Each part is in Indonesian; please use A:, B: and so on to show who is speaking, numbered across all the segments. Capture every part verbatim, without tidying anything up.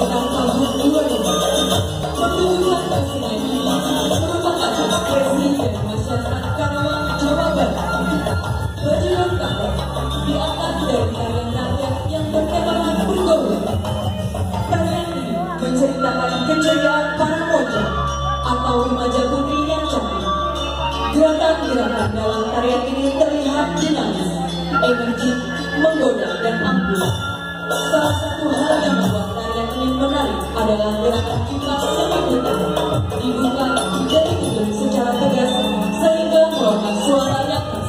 A: sekitar tahun dua ribu. Pertunjukan kesenian ini merupakan presiden masyarakat Karawang, Jawa Barat. Berjudul Karawang diangkat dari tarian rakyat yang bertemakan Purgowo. Tarian ini menceritakan kejayaan para moja atau remaja putri yang cantik. Gerakan-gerakan dalam tarian ini terlihat dinamis, energik, menggoda, dan anggun. Salah satu hal yang membuat tarian ini menarik adalah gerakan kipas selanjutnya dibuka dari ujung secara tegas sehingga mengeluarkan suara yang khas.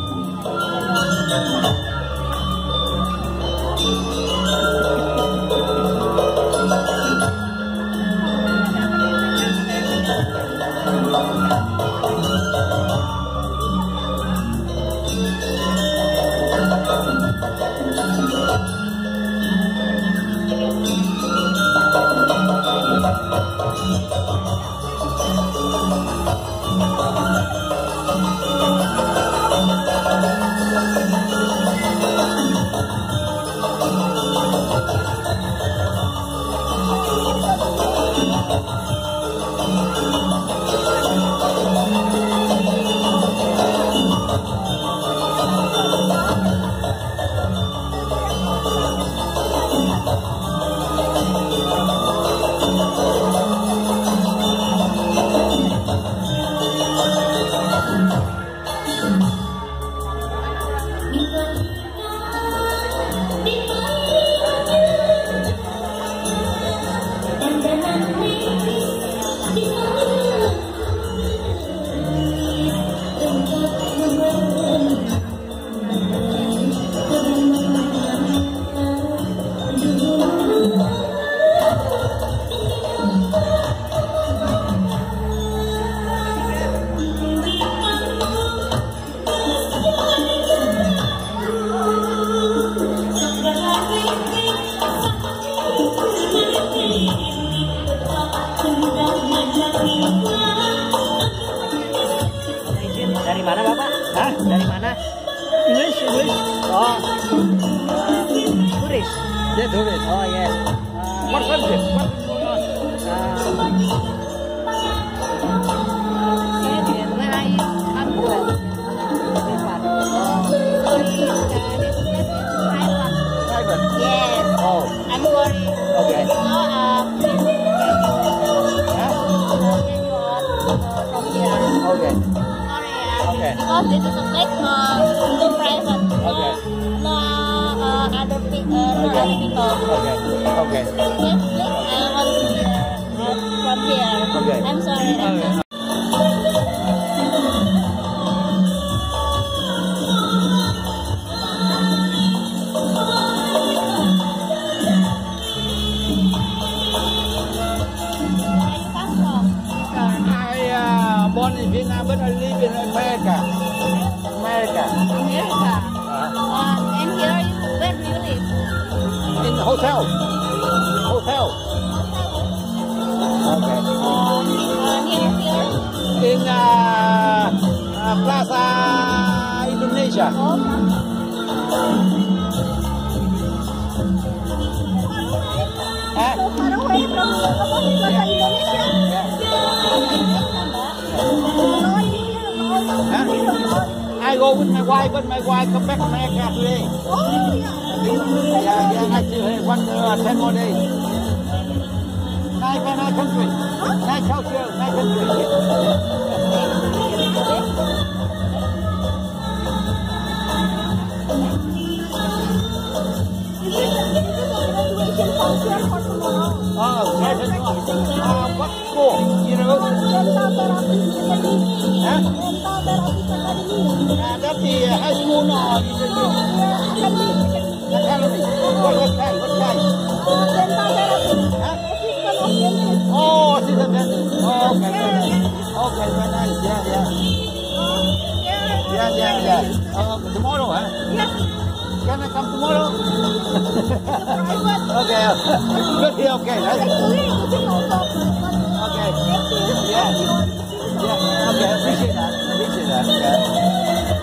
B: Dari mana Bapak? Hah? Dari mana? English, English. Oh, uh, turis.
C: Yeah, tourist.
B: Oh yes. Uh,
C: What country? What?
B: uh, and where are you? I'm from Taiwan.
C: Private.
B: Yes.
C: Oh,
B: I'm sorry.
C: okay.
B: So, um,
C: Huh?
B: from here.
C: Okay.
B: Sorry, uh,
C: Okay.
B: because this is a place uh, so private. No,
C: Okay.
B: no uh, other pe uh, no
C: Okay.
B: other people.
C: Okay. Okay.
B: Yes, yes, I want to uh, from here.
C: Okay.
B: I'm sorry. I'm
C: Okay.
B: sorry.
C: I uh, born in Vietnam, but I live in America. America.
B: America.
C: Uh,
B: Uh, and here you, where do you live?
C: in the hotel. Hotel. Okay.
B: Uh, uh, here, here.
C: In uh, uh, Plaza Indonesia. Huh?
B: So far away from Plaza Indonesia.
C: Huh? I go with my wife, but my wife come back to America today.
B: Oh, yeah.
C: Yeah, yeah, I still have one, uh, ten more days. Nine, nine country. Nine culture, nine country. Oh, graduate. Uh, what school? University? Huh? Uh, that's the uh, high school or university? Academy. What, what kind? What kind? Huh? Oh, assistant dentist. Oh, okay, very nice. Okay, very nice. Yeah, yeah. Yeah, yeah, yeah. Uh, tomorrow, huh? Can I come tomorrow? Okay. Good here, okay. Right? Okay. Yeah. Yeah. Okay, appreciate that. Appreciate that. Yeah.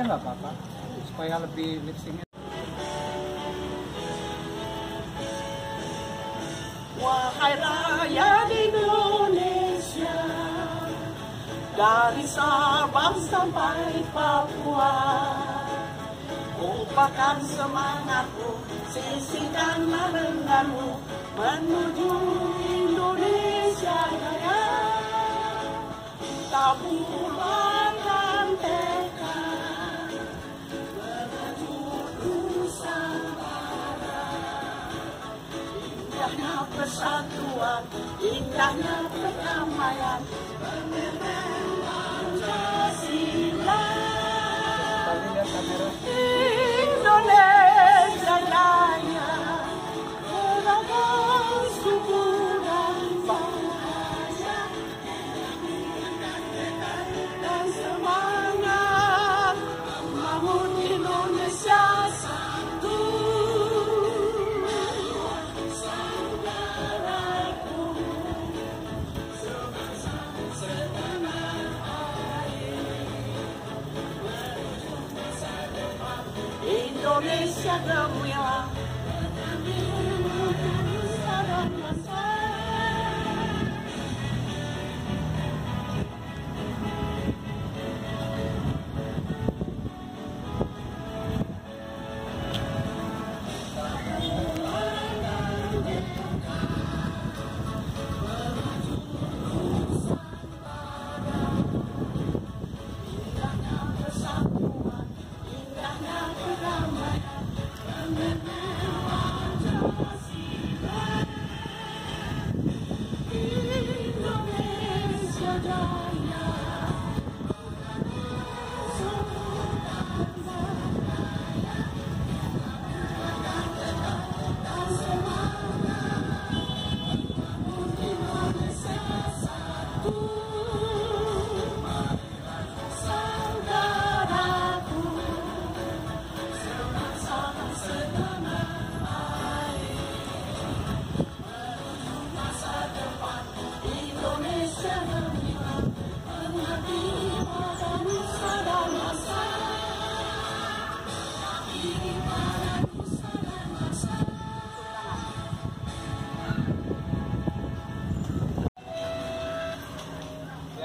C: aja nggak apa-apa supaya lebih lip syncnya.
D: Wahai rakyat Indonesia, dari Sabang sampai Papua, upakan semangatmu, sisihkanlah lenganmu menuju Indonesia Raya. Tabulkan tekad menuju Nusantara. Indahnya persatuan, indahnya perdamaian, Pancasila. Indonesia Raya, beragam suku dan bahasa, dan semangat membangun Indonesia satu. Saudaraku, sebangsa setanah air, menuju masa depan Indonesia gemilang, menuju nusa dan bangsa. Indahnya persatuan, indahnya perdamaian, Pancasila. Indonesia Raya, dan semangat Indonesia satu. Saudaraku, sebangsa setanah air, menuju masa depan Indonesia gemilang, menjadi pada nusa dan bangsa. Menjadi pada nusa dan bangsa.
C: Ya.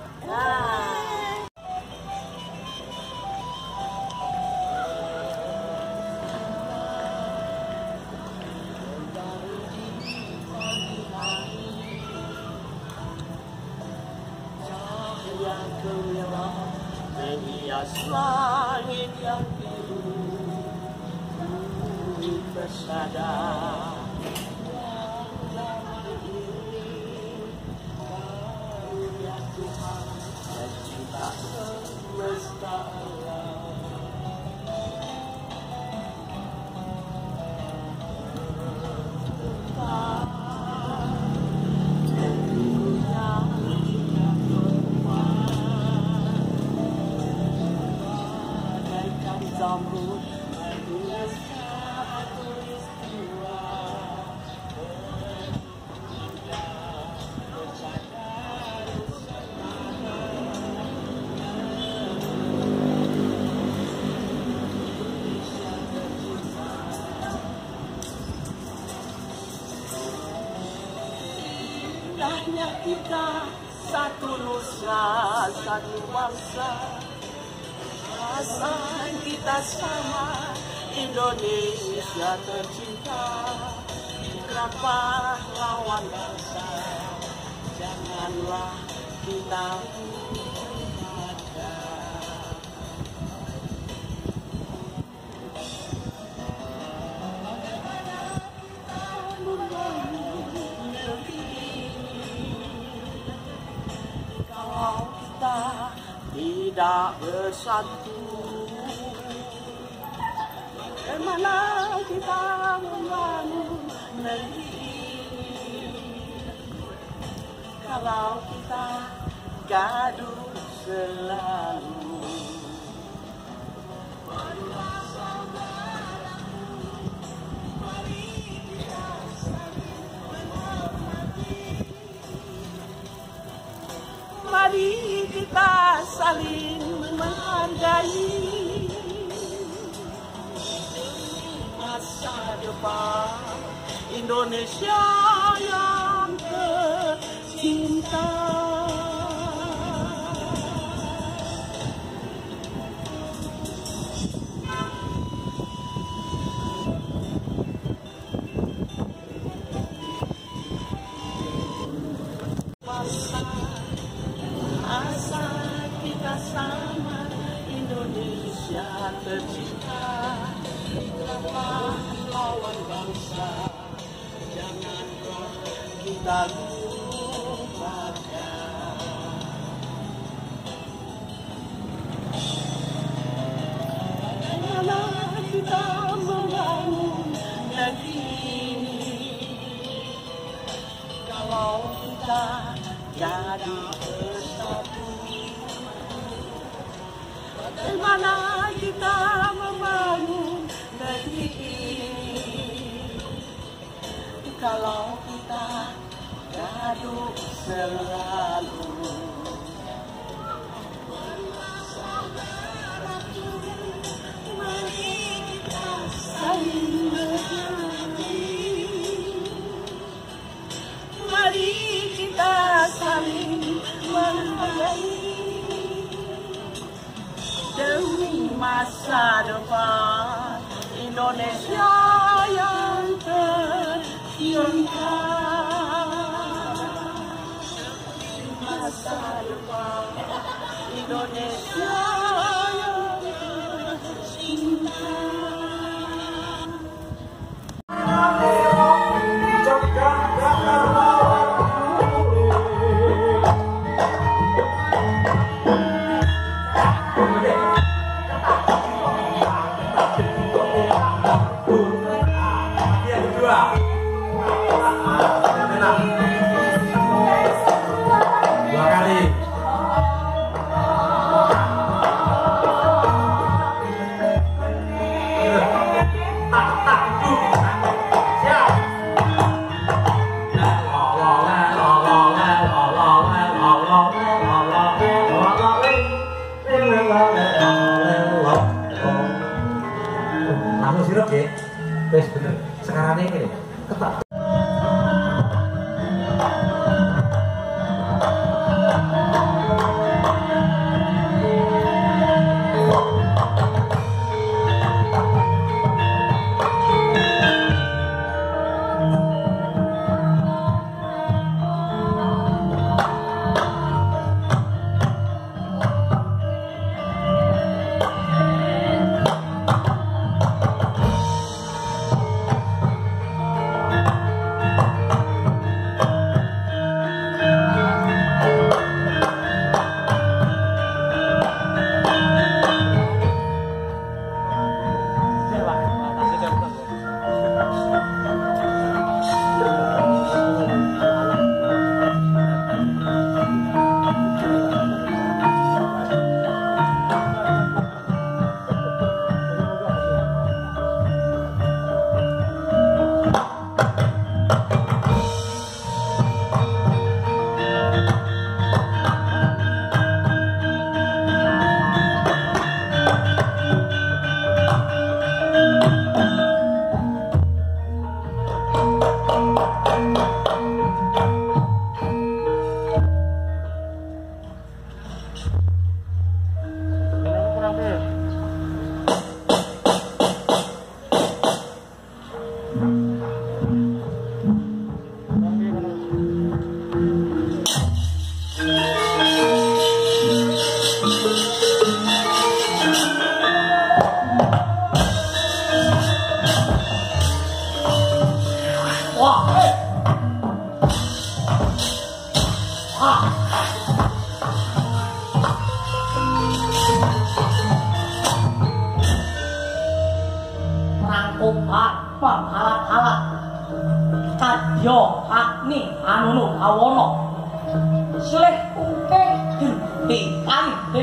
D: Yang gemilang menghias langit yang biru, bumi bersada. Karunia Tuhan pencipta semesta alam. Bagaikan zamrud menghiaskan khatulistiwa, bercadar Indonesia tercinta. Indahnya kita satu nusa, satu bangsa. Perasaan kita sama, Indonesia tercinta. Kenapa lawan bangsa, janganlah kita ada. Kalau kita tidak bersatu, bagaimana kita membangun negeri ini? Kalau kita gaduh selalu, mari kita saling menghargai. depan Indonesia yang tercinta. Asa kita sama Indonesia tercinta. Lawan bangsa, jangan kita lupakan. Bagaimana kita membangun negeri ini kalau kita jadi bersatu? Bagaimana kita membangun negeri ini kalau kita gaduh selalu? Mari kita saling mengerti, mari kita saling menghargai demi masa depan Indonesia yang tercinta. Masa depan Indonesia yang tercinta.
E: Langsung sirup ya, wes bener. Sekarang ini ketat.
A: Rangkupan penghalat-halat kadya hakni anunu awono silih ungke genti kalih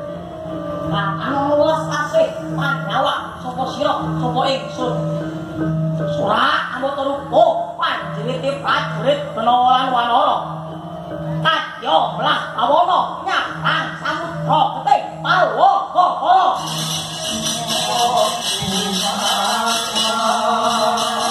A: lan ana welas asih panyawa sapa sira sapa ingsun surat ambo rupa panjenengan prajurit Benawan Wanara kadya belah awono nyarang samudra getih Palwakara. Oh,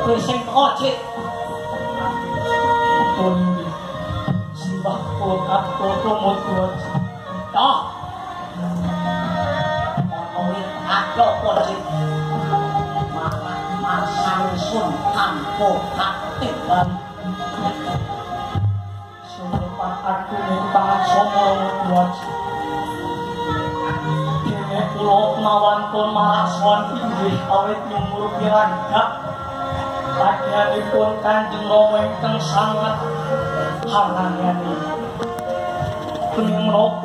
D: Tôi sing teko cik. Pun simbah pun aku tumut pun. Toh. Ngomongin aku pun cik. Maka masang sun kampo aktifan. Sumpah aku minta somong pun cik. Dene kula mawan pun marason inggih awit nyumur pirandak. Padyanipun Kanjeng Rama ingkang sanget halangan bening menapa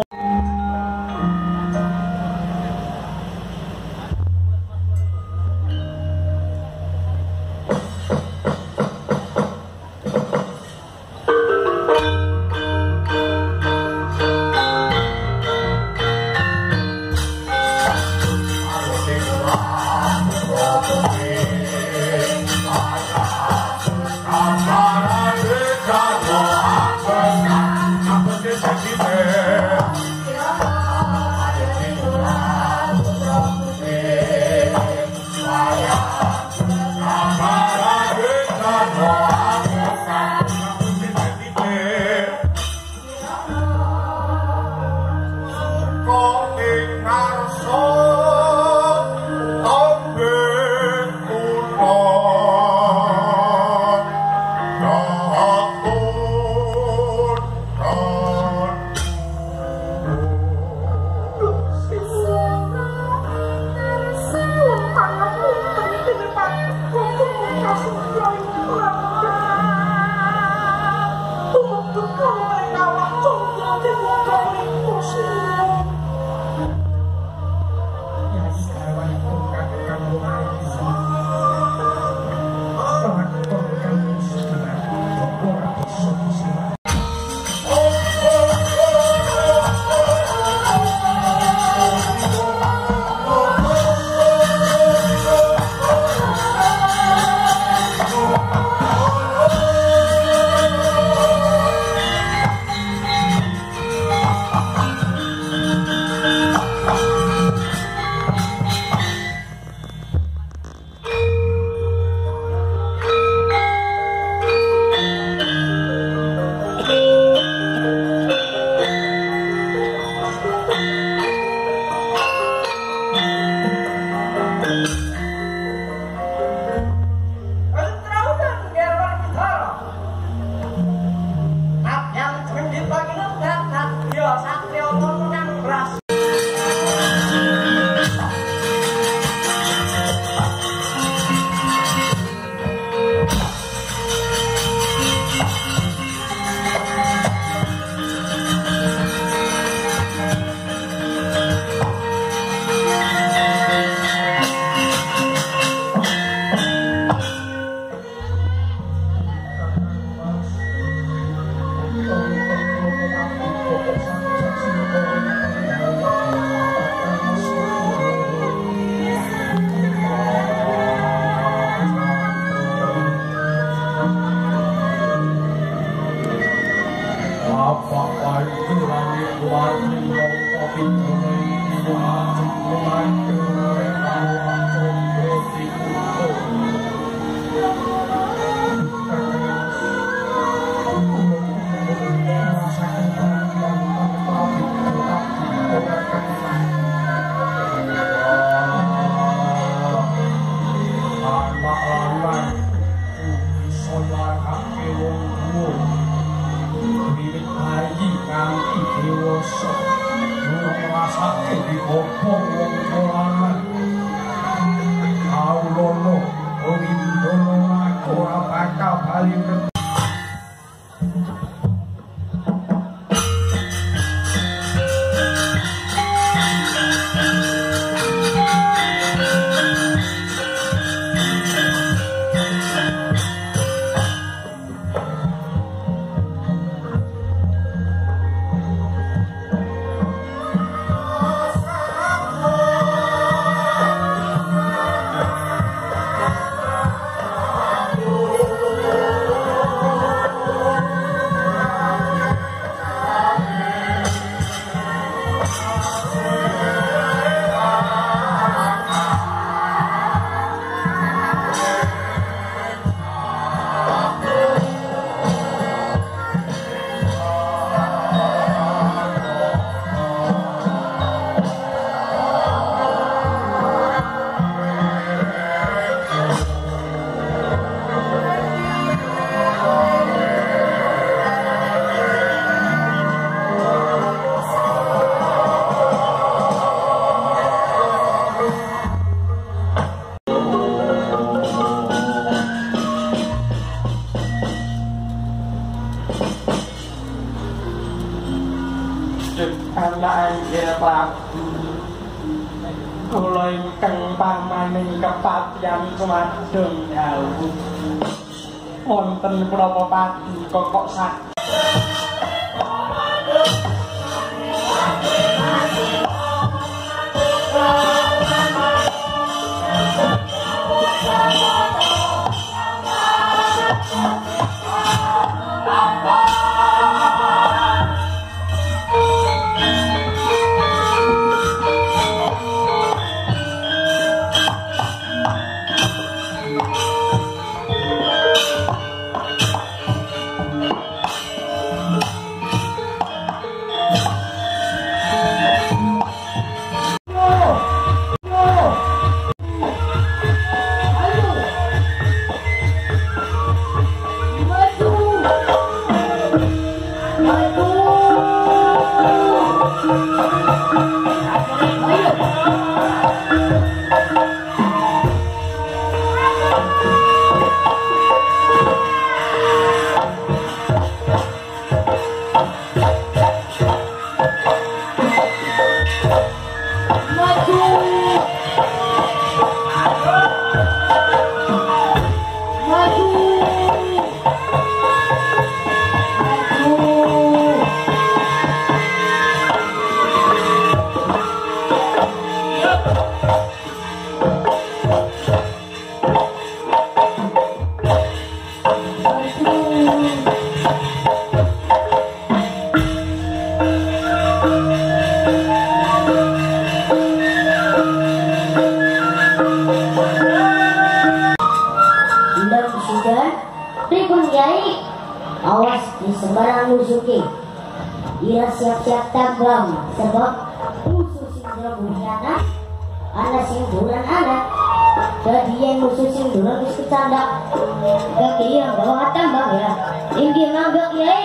D: Kandhane Inggih Prabu. Kula ingkang pamaning kepatihan sumadong dawuh. Wonten menapa padi kok sak
F: awas di sembarang musuhi. Ia siap-siap tambang sebab musuh sindra bunyana anak singduran anak. Jadi yang musuh singduran wis kecanda. Kaki yang bawa tambang ya. Tinggi nagak yai.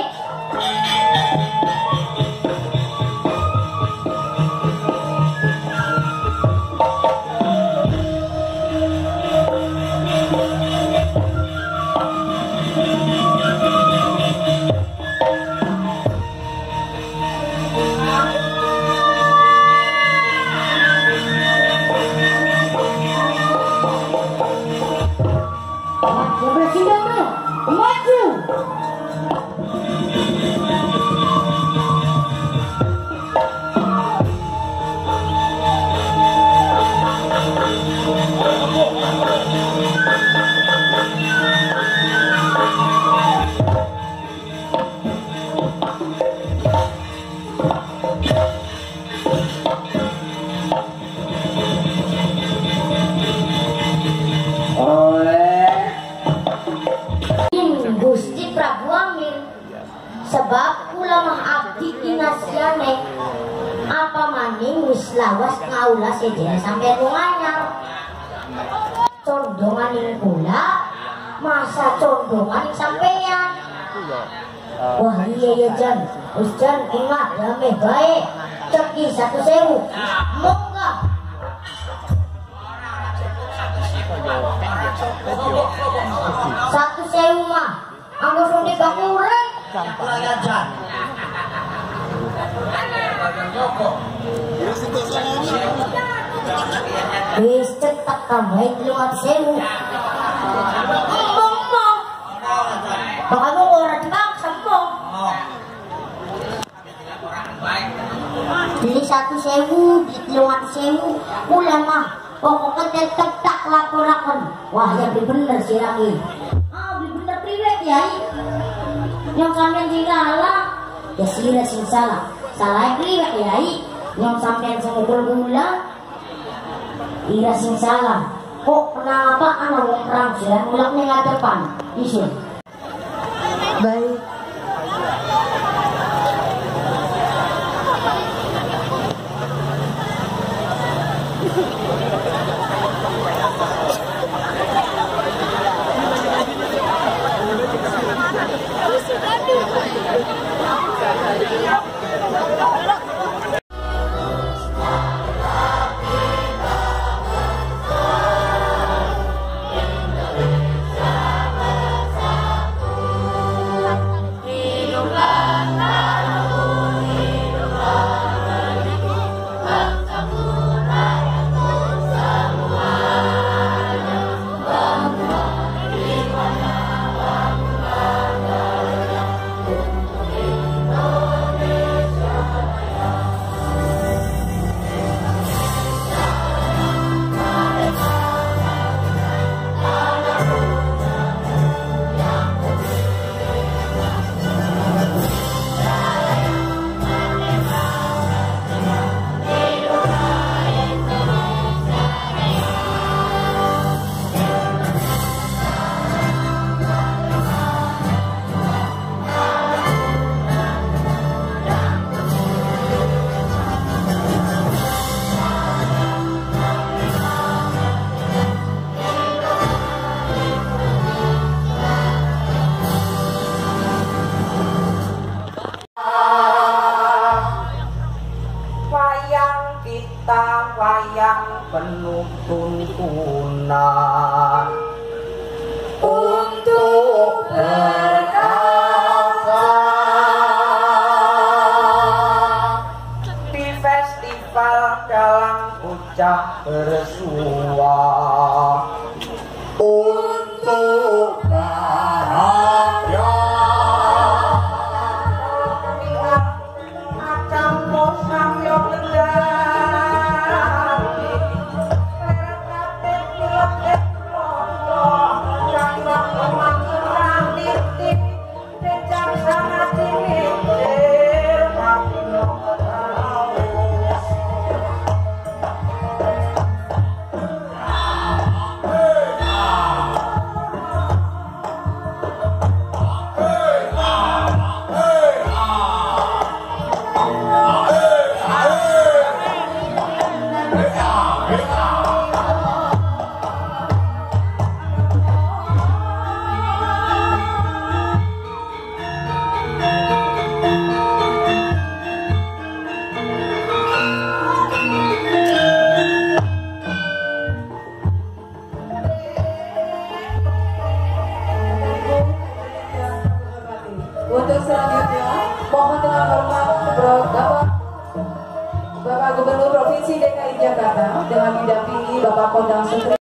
F: Sebab ulama abdi kinasiane apa maning wis lawas ngaulah sejene sampai runganya condongan pula masa condongan sampeyan. Wah iya ya Jan, wis Jan ingat damai baik ceki satu sewu monggo satu sewu mah anggo sundi kakurang pelajaran. Wis cetak tambahin lewat sewu. Ngomong. Bakal mau orang bang sembong. Beli satu sewu, beli lewat sewu. Pulang mah pokoknya tetap tak laporakan. Wah yang bener sih lagi. Ah bener priwet ya. Yang sampean salah, ya sira sing salah. Salah priwet ya yang sampean sing gula, ira sing salah. Kok kenapa anak wong perang sila mulak ning depan? Isun. Baik.
E: cah bersua untuk bahagia akan mosam yo lendah lerate pilek londo jangan kemang serang titik pecah sangat tinggi tapi no
A: Untuk selanjutnya, mohon dengan hormat Bapak Bapak Gubernur Provinsi D K I Jakarta dengan didampingi Bapak Kondang Sutri.